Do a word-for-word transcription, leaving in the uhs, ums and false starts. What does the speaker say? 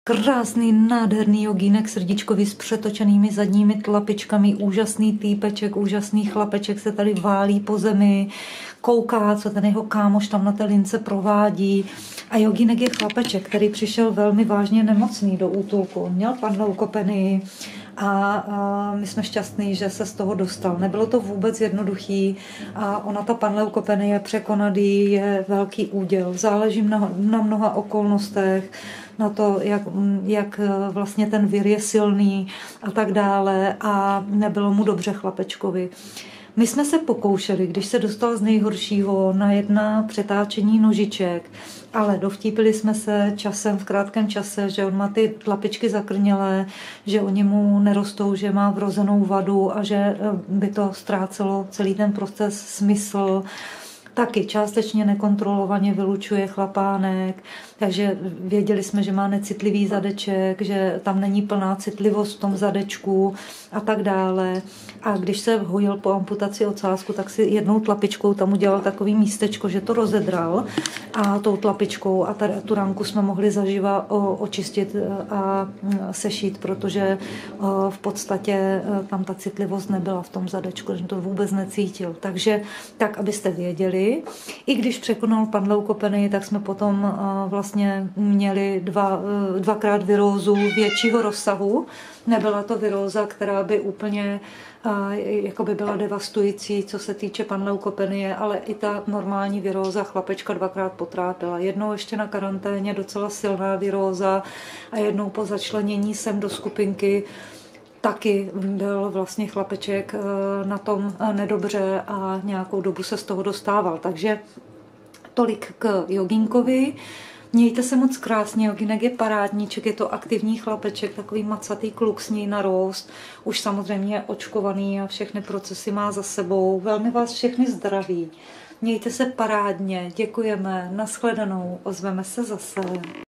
krásný, nádherný jogínek srdíčkový s přetočenými zadními tlapičkami, úžasný týpeček, úžasný chlapeček se tady válí po zemi, kouká, co ten jeho kámoš tam na té lince provádí. A jogínek je chlapeček, který přišel velmi vážně nemocný do útulku. Měl panleukopenie a, a my jsme šťastní, že se z toho dostal. Nebylo to vůbec jednoduchý a ona ta panleukopenie překonat je velký úděl. Záleží na, na mnoha okolnostech, na to, jak, jak vlastně ten vir je silný a tak dále a nebylo mu dobře chlapečkovi. My jsme se pokoušeli, když se dostal z nejhoršího na jedna přetáčení nožiček, ale dovtípili jsme se časem, v krátkém čase, že on má ty tlapičky zakrnělé, že oni mu nerostou, že má vrozenou vadu a že by to ztrácelo celý ten proces smysl. Taky částečně nekontrolovaně vylučuje chlapánek, takže věděli jsme, že má necitlivý zadeček, že tam není plná citlivost v tom zadečku a tak dále. A když se hojil po amputaci ocásku, tak si jednou tlapičkou tam udělal takový místečko, že to rozedral a tou tlapičkou a tu ranku jsme mohli zaživa očistit a sešít, protože v podstatě tam ta citlivost nebyla v tom zadečku, že to vůbec necítil. Takže tak, abyste věděli, i když překonal panleukopenie, tak jsme potom vlastně měli dva, dvakrát virózu většího rozsahu. Nebyla to viróza, která by úplně jako by byla devastující, co se týče panleukopenie, ale i ta normální viróza chlapečka dvakrát potrápila. Jednou ještě na karanténě docela silná viróza a jednou po začlenění sem do skupinky taky byl vlastně chlapeček na tom nedobře a nějakou dobu se z toho dostával. Takže tolik k jogínkovi. Mějte se moc krásně, jogínek je parádníček, je to aktivní chlapeček, takový macatý kluk, s něj narost, už samozřejmě je očkovaný a všechny procesy má za sebou. Velmi vás všechny zdraví. Mějte se parádně, děkujeme, nashledanou, ozveme se zase.